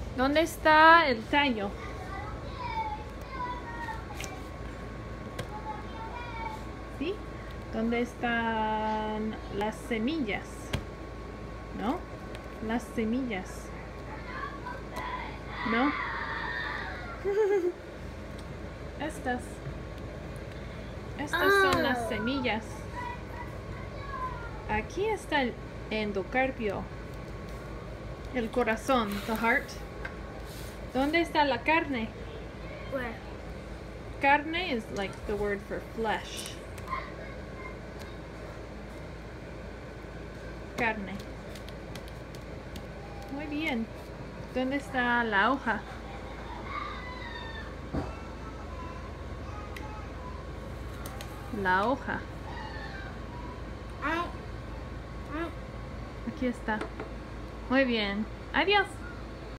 ¿Dónde está el tallo? ¿Sí? ¿Dónde están las semillas? ¿No? Las semillas. ¿No? Estas. Estas son las semillas. Aquí está el endocarpio. El corazón, the heart. ¿Dónde está la carne? Where? Carne is like the word for flesh. Carne. Muy bien. ¿Dónde está la hoja? La hoja. Aquí está. Muy bien. Adiós.